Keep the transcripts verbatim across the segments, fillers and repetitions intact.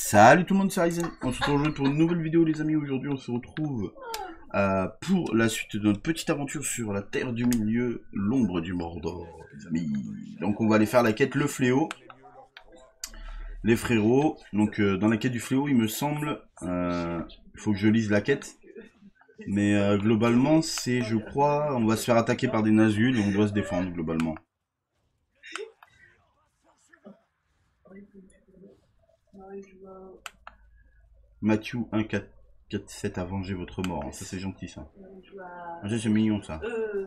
Salut tout le monde, c'est Ryzen. On se retrouve aujourd'hui pour une nouvelle vidéo les amis. Aujourd'hui on se retrouve euh, pour la suite de notre petite aventure sur la Terre du Milieu, l'ombre du Mordor les amis. Donc on va aller faire la quête le fléau. Les frérots. Donc euh, dans la quête du fléau il me semble, euh, il faut que je lise la quête. Mais euh, globalement c'est, je crois, on va se faire attaquer par des Nazgûl et on doit se défendre globalement. Matthew un quatre quatre sept a vengé votre mort, hein. Ça c'est gentil ça. Ah, ça c'est mignon ça.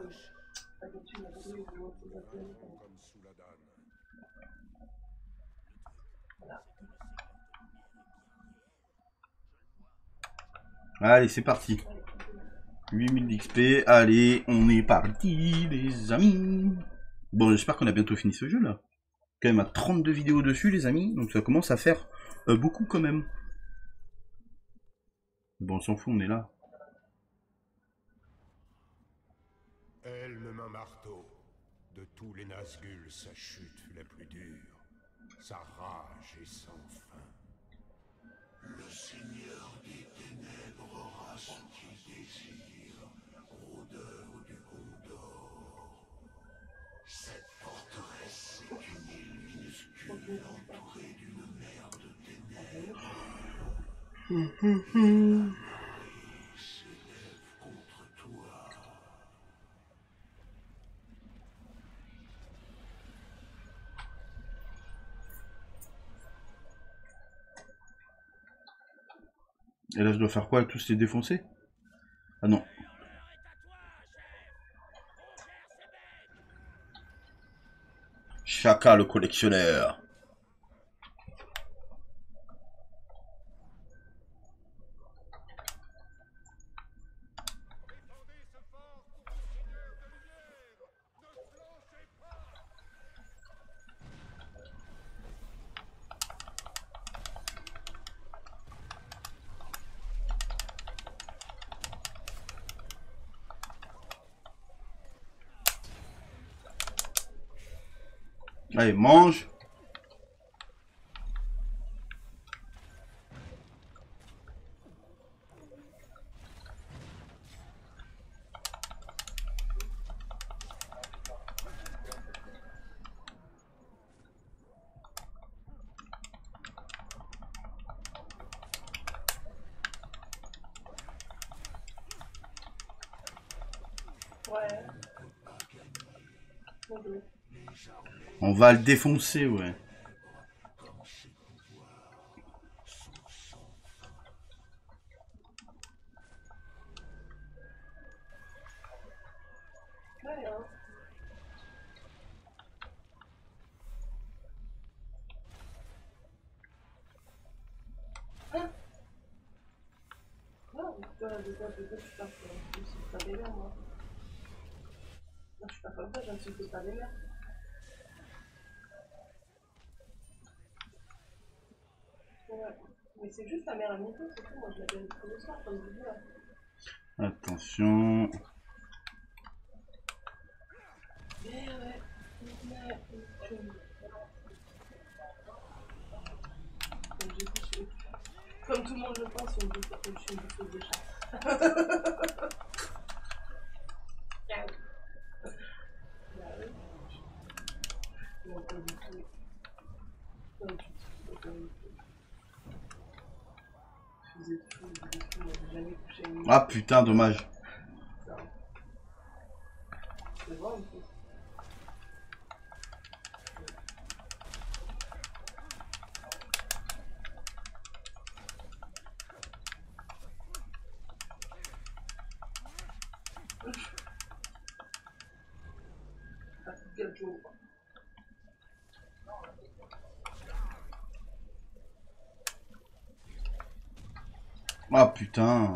Allez c'est parti. huit mille d'X P, allez on est parti les amis. Bon j'espère qu'on a bientôt fini ce jeu là. Quand même à trente-deux vidéos dessus les amis, donc ça commence à faire euh, beaucoup quand même. Bon on s'en fout, on est là. Helm un marteau. De tous les Nazgûl, sa chute fut la plus dure. Sa rage est sans fin. Le Seigneur des Ténèbres aura ce qu'il désire, rôdeur du Gondor. Cette forteresse est une île minuscule entourée d'une mer de ténèbres. Et là je dois faire quoi? Tous les défoncer? Ah non. Chaka le collectionneur. Allez, mange. Ouais. On va le défoncer, ouais. Ouais, hein. Ah. Non, pourquoi déjà peut-être je passe je suis pas des mers moi. Moi je suis pas comme ça, je ne suis pas des mers. Ouais. Mais c'est juste la mère à midi, c'est tout, moi je la donne tous les soirs comme je dis là. Attention. Mais ouais, mais comme j'ai dit, je... comme tout le monde le pense, on me dit que je suis une bouffeuse de chat. Bah oui. Non, pas du tout. Pas du tout, pas du tout. Je faisais tout, je faisais tout, moi j'ai jamais couché une... Ah putain, dommage. Ça. C'est vrai en plus. Ah, quel jour. Ah putain.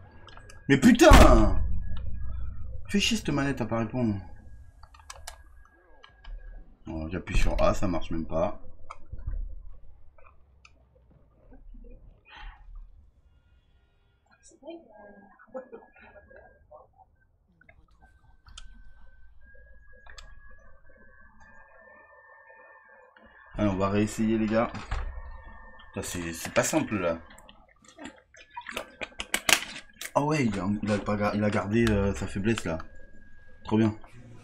Mais putain! Fais chier cette manette à pas répondre. J'appuie sur A, ça marche même pas. Allez, on va réessayer les gars. C'est pas simple là. Ah oh ouais, il a, il, a pas, il a gardé euh, sa faiblesse là. Trop bien.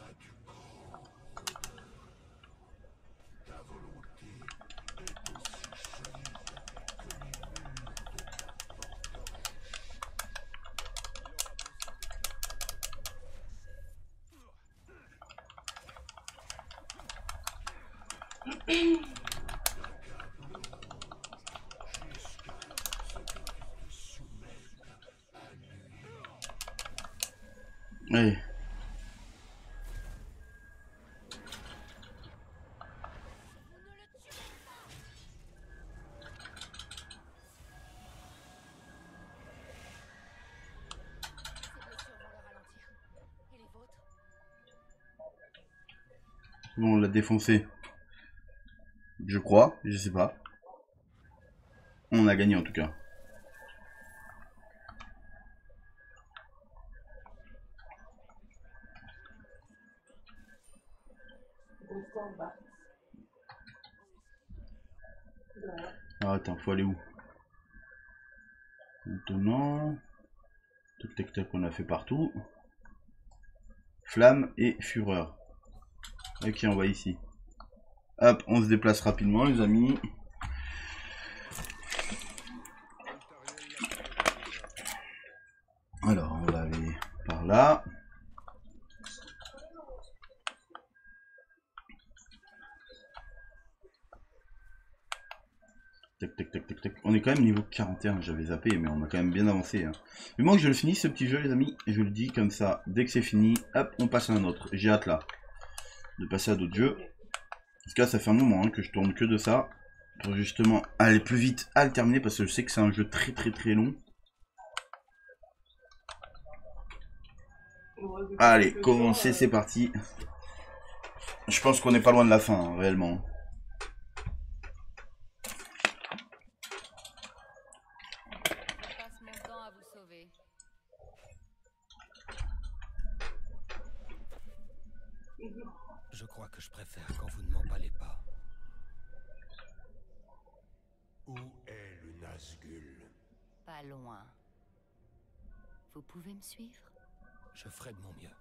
Allez. Bon, on l'a défoncé. Je crois, je sais pas. On a gagné en tout cas. Ah, attends, faut aller où? Maintenant. Tac tac tac, on a fait partout. Flamme et fureur. Ok, on va ici. Hop, on se déplace rapidement les amis. Alors, on va aller par là. Tac, tac, tac, tac, tac. On est quand même niveau quarante et un, j'avais zappé, mais on a quand même bien avancé. Hein. Mais moi que je le finis ce petit jeu les amis, je le dis comme ça, dès que c'est fini, hop, on passe à un autre. J'ai hâte là, de passer à d'autres jeux. Parce que là, ça fait un moment hein, que je tourne que de ça. Pour justement aller plus vite à le terminer, parce que je sais que c'est un jeu très très très long. Allez, commencez, c'est parti. Je pense qu'on n'est pas loin de la fin, hein, réellement. Je crois que je préfère quand vous ne m'emballez pas. Où est le Nazgûl? Pas loin. Vous pouvez me suivre? Je ferai de mon mieux.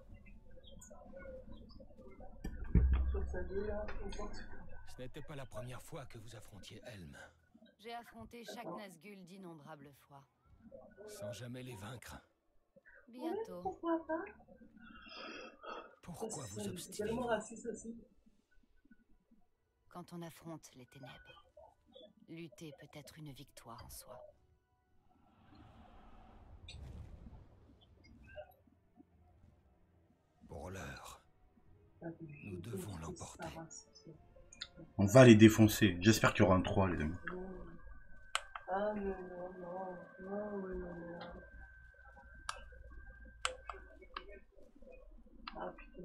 Ce n'était pas la première fois que vous affrontiez Helm. J'ai affronté chaque Nazgûl d'innombrables fois. Sans jamais les vaincre. Bientôt. Pourquoi pas? Pourquoi vous C'est obstinez? tellement raciste aussi. Quand on affronte les ténèbres, lutter peut être une victoire en soi. Pour l'heure, nous devons l'emporter. On va les défoncer. J'espère qu'il y aura un trois les amis. Ah non, non, non, non, non, non. Ah putain.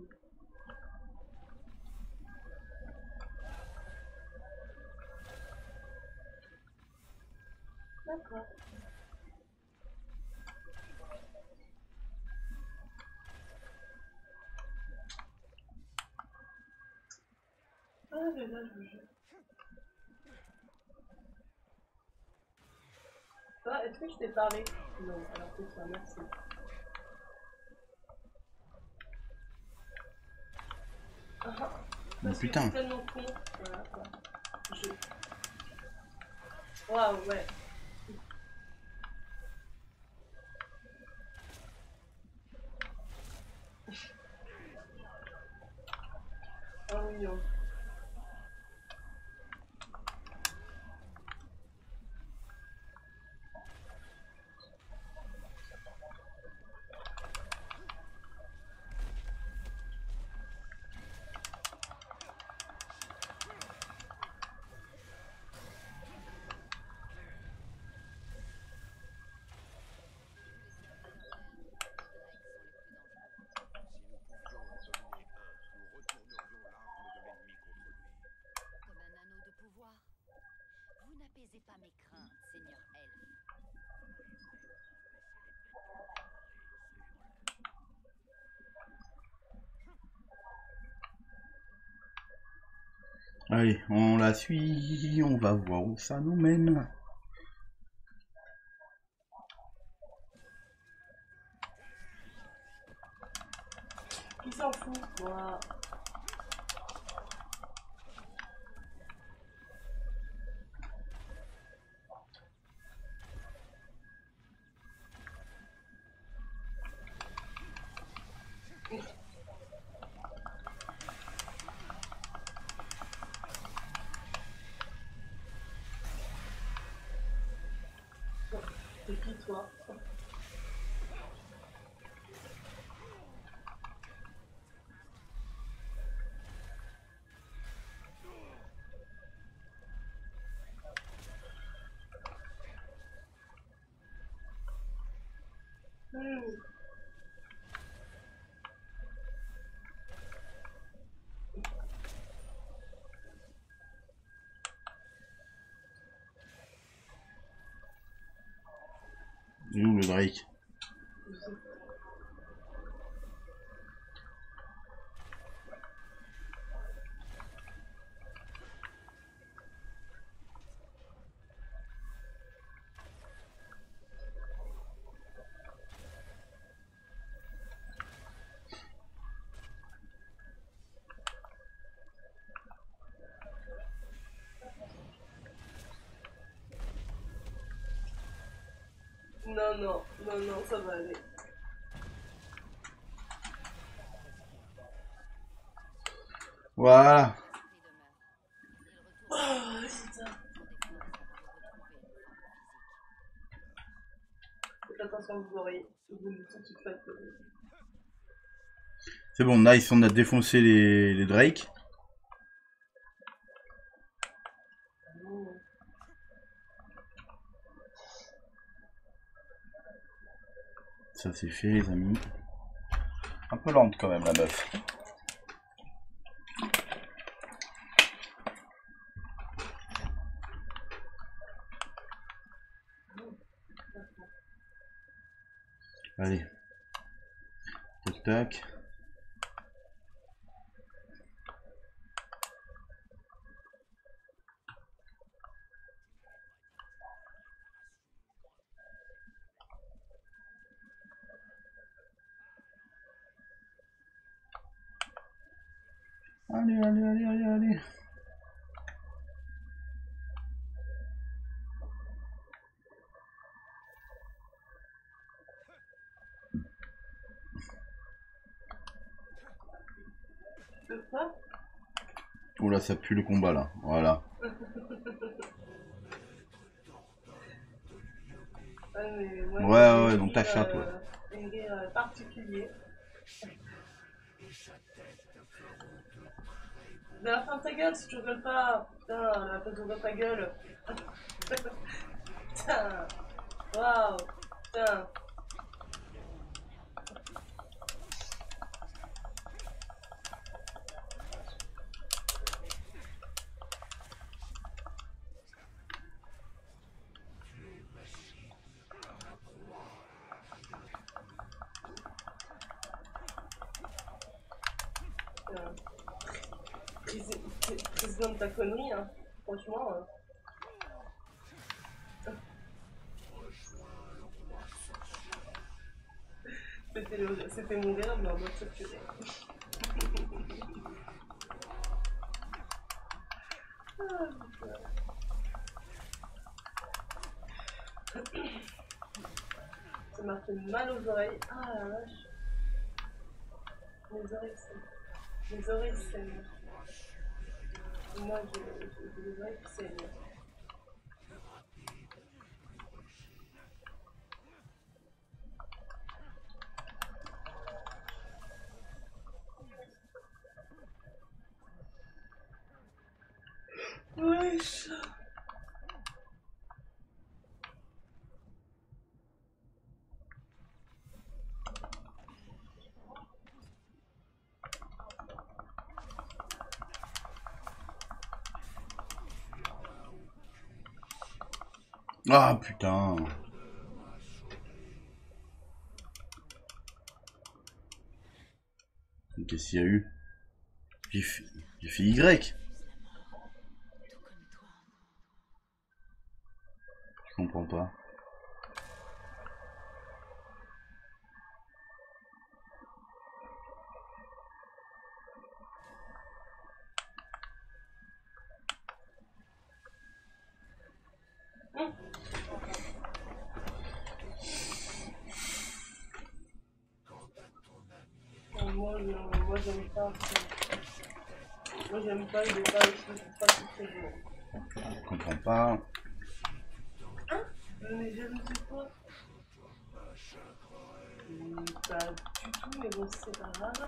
D'accord. Ah mais là je joue. Ah, est-ce que je t'ai parlé? Non, alors que ça, merci. Ah, Mais putain. C'est tellement con. Voilà, quoi. Je... Waouh, ouais. Ah oui, non. Allez, on la suit, on va voir où ça nous mène. Qui s'en fout, moi. C'est qui toi? Hmm. Il est où le Drake? Non, non, non, non, ça va aller. Voilà. Oh, putain. Faites attention aux oreilles. Vous me dites tout de suite. C'est bon, nice, on a défoncé les, les Drake. Oh. Ça c'est fait les amis. Un peu lente quand même la meuf. Allez. Tac tac. Allez, allez, allez, allez, allez. C'est ça? Oh là, ça pue le combat là. Voilà. Ouais, mais moi, Ouais, ouais, j'ai donc un ta rire, chatte, euh, ouais. un rire euh, particulier. De la fin de ta gueule si tu rigoles pas. Putain, la place d'ouvrir ta gueule. Putain. Waouh. Putain. Putain. Prés- Président de ta connerie, hein. Franchement. euh. C'était le- C'était mon rire, mais en mode saturé. Ah, putain. Ça m'a fait mal aux oreilles. Ah la vache. Mes oreilles saignent. Mes oreilles saignent. Moi j'ai j'ai des oreilles qui saignent. Wesh. Ah putain. Qu'est-ce qu'il y a eu? J'ai fait, j'ai fait Y. comprends pas. Moi, je- moi j'aime pas. Moi j'aime pas, il est pas, je trouve pas que c'est très beau. Je comprends pas. Hein? Mais jalousie quoi? Hum, Pas du tout, mais bon, c'est pas grave.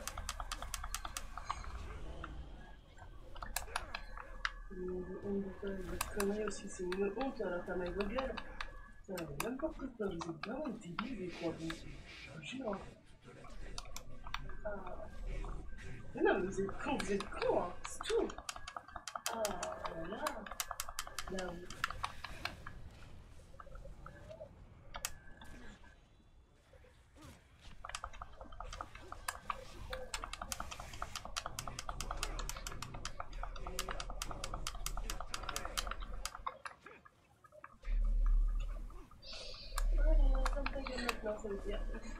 Une connerie aussi, c'est une honte à la femme à gueule. Ça n'avait même pas pris peur, vous êtes vraiment débiles, quoi, vous. Je vous jure. Ah. Mais non, mais vous êtes cons, vous êtes cons, hein, c'est tout. Ah là là. Là, oui. Voilà, comme ta gueule maintenant, ça veut dire.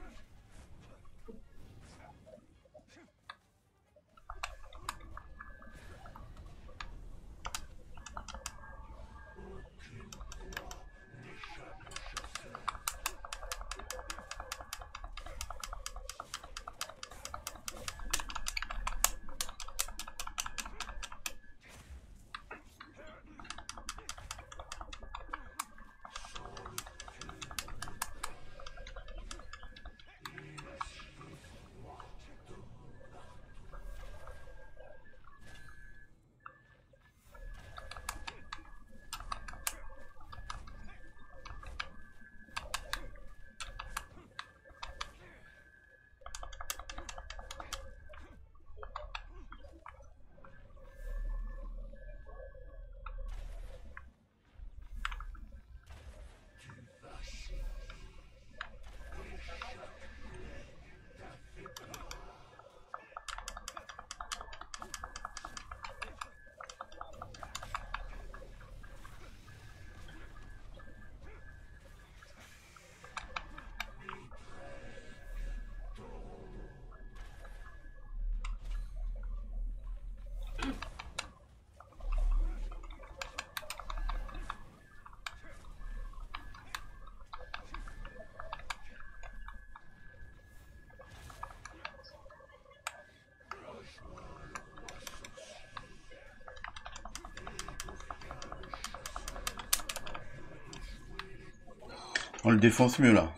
On le défonce mieux là.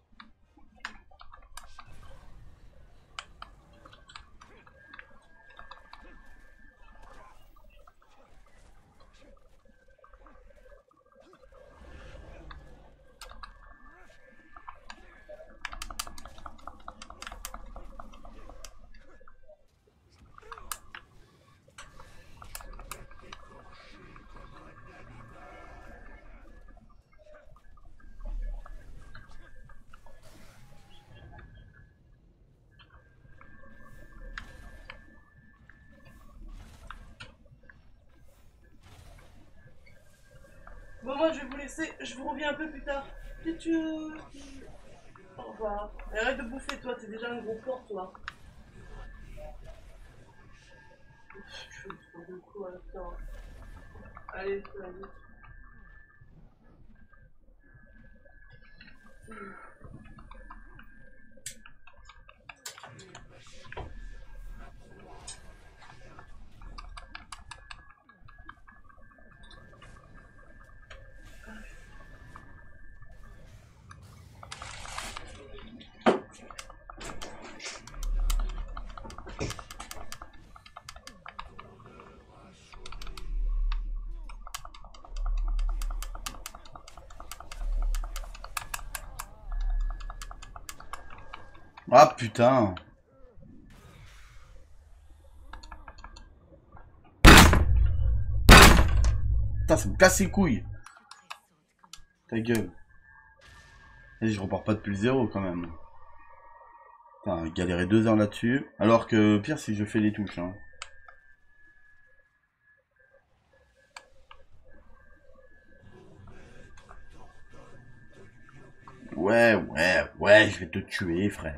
Bon, moi je vais vous laisser, je vous reviens un peu plus tard. Tchou. Au revoir. Et arrête de bouffer, toi, t'es déjà un gros porc, toi. Je fais trop de coups à l'instant. Allez, vas-y. Ah putain. Putain, ça me casse les couilles. Ta gueule. Vas-y, je repars pas depuis le zéro quand même. Putain, galérer deux heures là-dessus. Alors que pire, si je fais les touches. Hein. ouais, ouais, ouais, je vais te tuer, frère.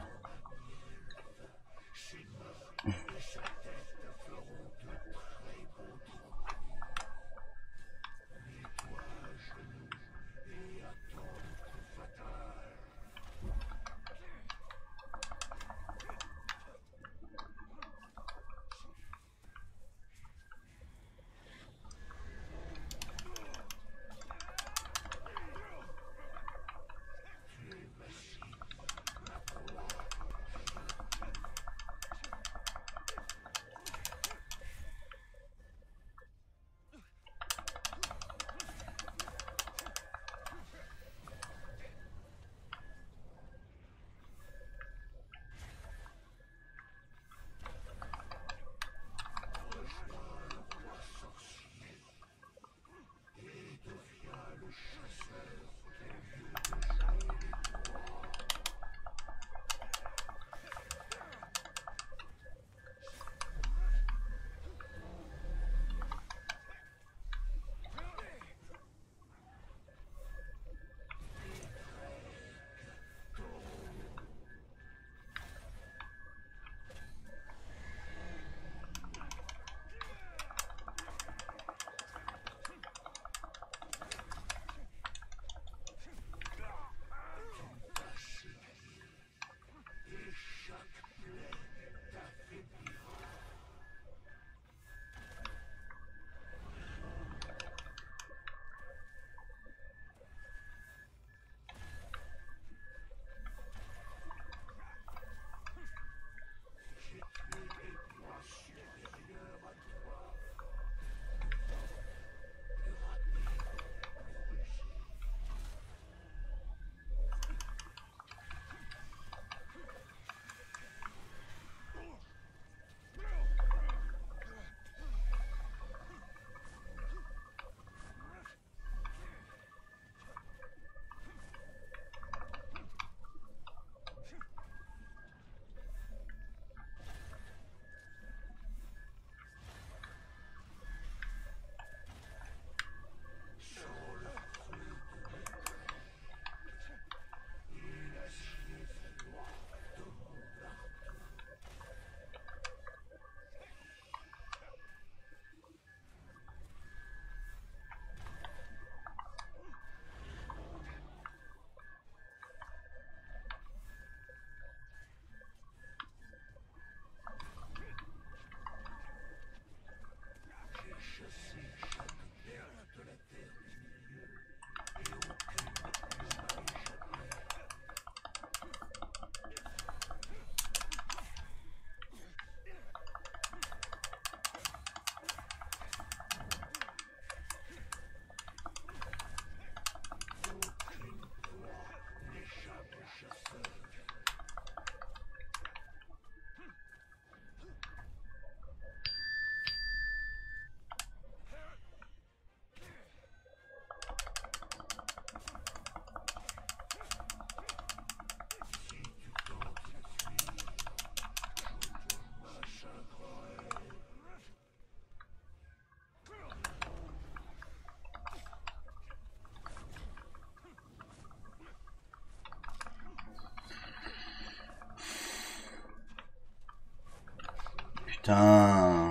Putain.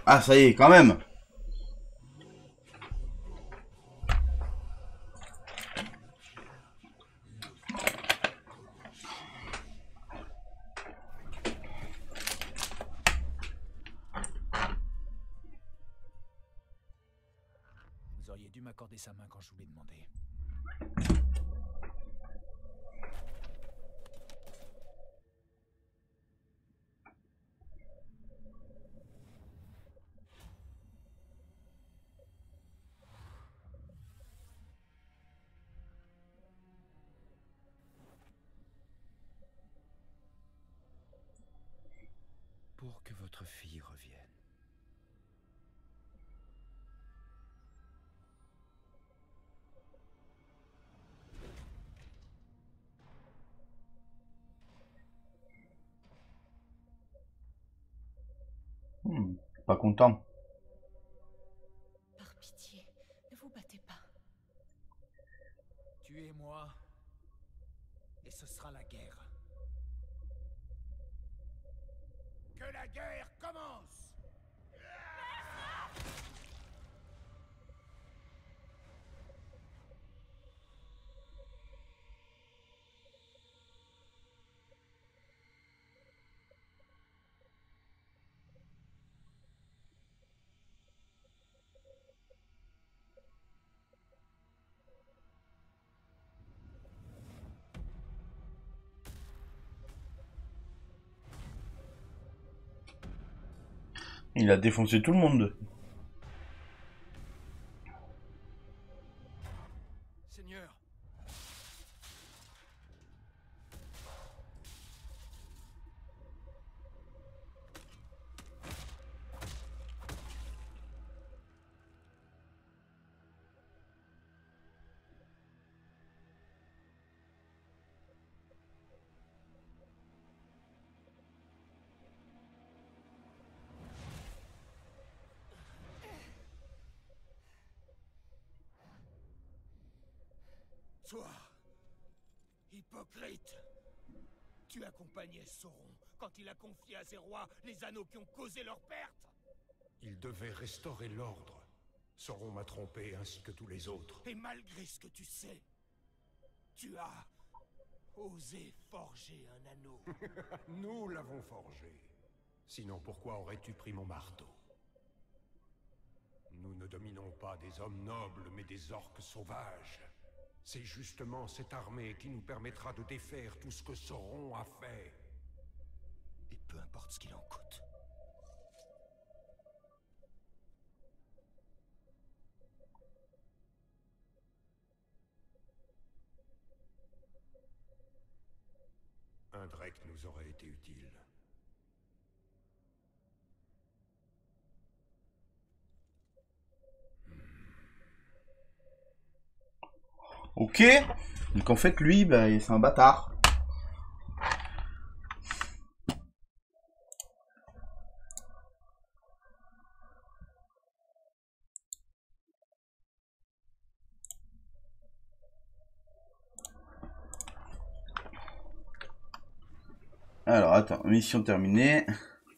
Ah, ça y est, quand même. Vous auriez dû m'accorder sa main quand je vous l'ai demandé. Pour que votre fille revienne. Hmm, pas content. Par pitié, ne vous battez pas. Tuez-moi, et ce sera la guerre. Que la guerre commence! Il a défoncé tout le monde. Seigneur, Toi, hypocrite, tu accompagnais Sauron quand il a confié à ses rois les anneaux qui ont causé leur perte. Il devait restaurer l'ordre. Sauron m'a trompé ainsi que tous les autres. Et malgré ce que tu sais, tu as osé forger un anneau. Nous l'avons forgé. Sinon, pourquoi aurais-tu pris mon marteau? Nous ne dominons pas des hommes nobles, mais des orques sauvages. C'est justement cette armée qui nous permettra de défaire tout ce que Sauron a fait. Et peu importe ce qu'il en coûte. Un Drake nous aurait été utile. Ok. Donc en fait, lui, bah, c'est un bâtard. Alors, attends, mission terminée.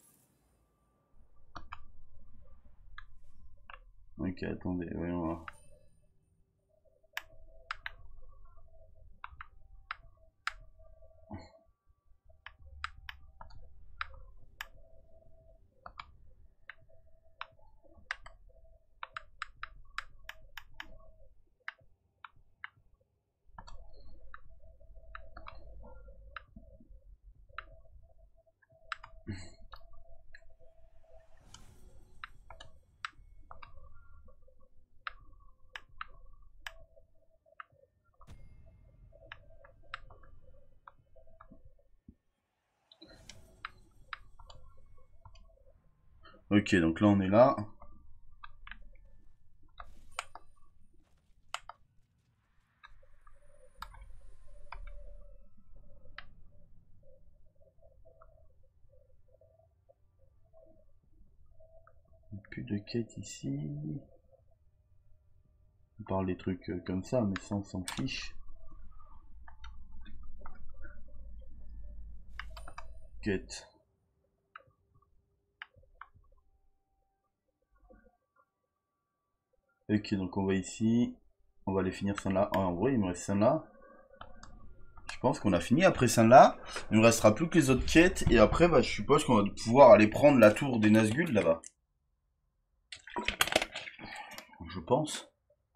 Ok, attendez, voyons voir. Ok, donc là on est là. Plus de quête ici. On parle des trucs comme ça, mais ça on s'en fiche. Quête. Ok, donc on va ici. On va aller finir celle-là. Ah, en vrai, il me reste celle-là. Je pense qu'on a fini après celle-là. Il ne restera plus que les autres quêtes. Et après, bah, je suppose qu'on va pouvoir aller prendre la tour des Nazgûl là-bas. Je pense.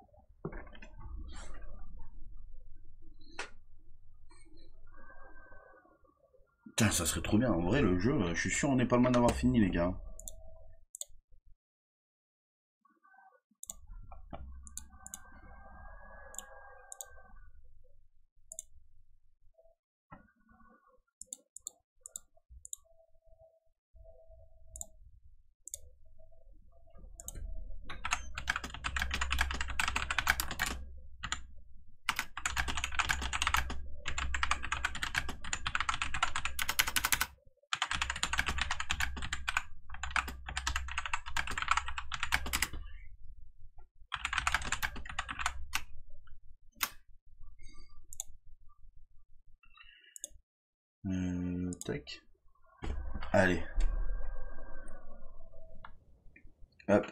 Putain, ça serait trop bien. En vrai, le jeu, je suis sûr on n'est pas loin d'avoir fini, les gars. Euh, tac. Allez. Hop.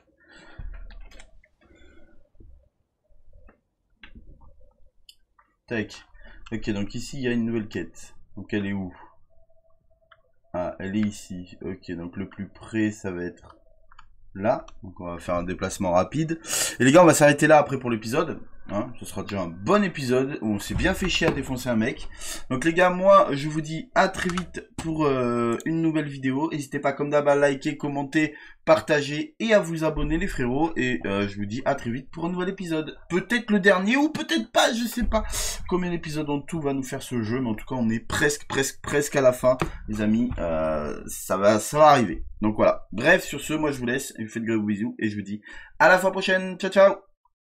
Tac. Ok, donc ici, il y a une nouvelle quête. Donc elle est où? Ah, elle est ici. Ok, donc le plus près, ça va être là. Donc on va faire un déplacement rapide. Et les gars, on va s'arrêter là après pour l'épisode. Hein, ce sera déjà un bon épisode où on s'est bien fait chier à défoncer un mec. Donc les gars, moi je vous dis à très vite pour euh, une nouvelle vidéo. N'hésitez pas comme d'hab à liker, commenter, partager et à vous abonner les frérots. Et euh, je vous dis à très vite pour un nouvel épisode. Peut-être le dernier ou peut-être pas, je sais pas combien d'épisodes en tout va nous faire ce jeu. Mais en tout cas on est presque, presque, presque à la fin les amis. Euh, ça va, ça va arriver. Donc voilà. Bref, sur ce, moi je vous laisse. Je vous fais de gros bisous et je vous dis à la fois prochaine. Ciao, ciao.